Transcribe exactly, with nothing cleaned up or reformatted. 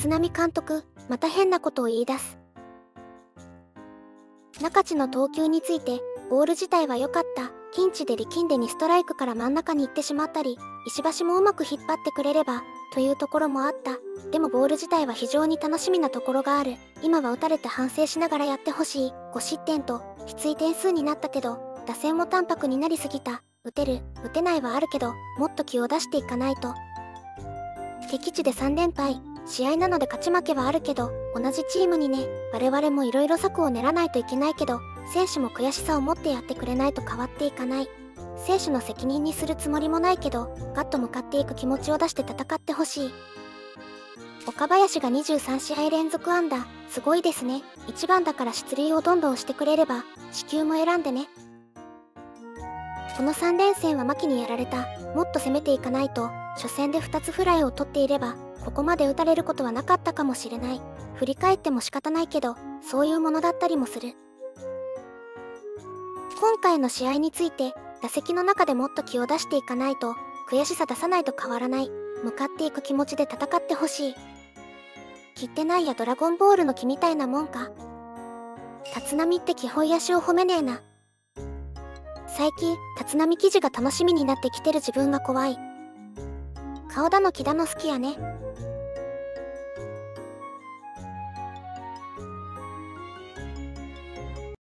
立浪監督、また変なことを言い出す。中地の投球について、ボール自体は良かった。ピンチで力んでにストライクから真ん中に行ってしまったり、石橋もうまく引っ張ってくれれば、というところもあった。でもボール自体は非常に楽しみなところがある。今は打たれて反省しながらやってほしい。ご失点と、きつい点数になったけど、打線も淡白になりすぎた。打てる、打てないはあるけど、もっと気を出していかないと。敵地でさん連敗。試合なので勝ち負けはあるけど、同じチームにね、我々もいろいろ策を練らないといけないけど、選手も悔しさを持ってやってくれないと変わっていかない。選手の責任にするつもりもないけど、ガッと向かっていく気持ちを出して戦ってほしい。岡林がにじゅうさん試合連続安打、すごいですね。いちばんだから出塁をどんどんしてくれれば、四球も選んでね。このさん連戦は牧にやられた。もっと攻めていかないと、初戦でふたつフライを取っていれば、ここまで打たれることはなかったかもしれない。振り返っても仕方ないけど、そういうものだったりもする。今回の試合について、打席の中でもっと気を出していかないと、悔しさ出さないと変わらない。向かっていく気持ちで戦ってほしい。切ってないやドラゴンボールの木みたいなもんか。立浪って基本野手を褒めねえな。最近、立浪記事が楽しみになってきてる自分が怖い。顔だの木だの好きやね。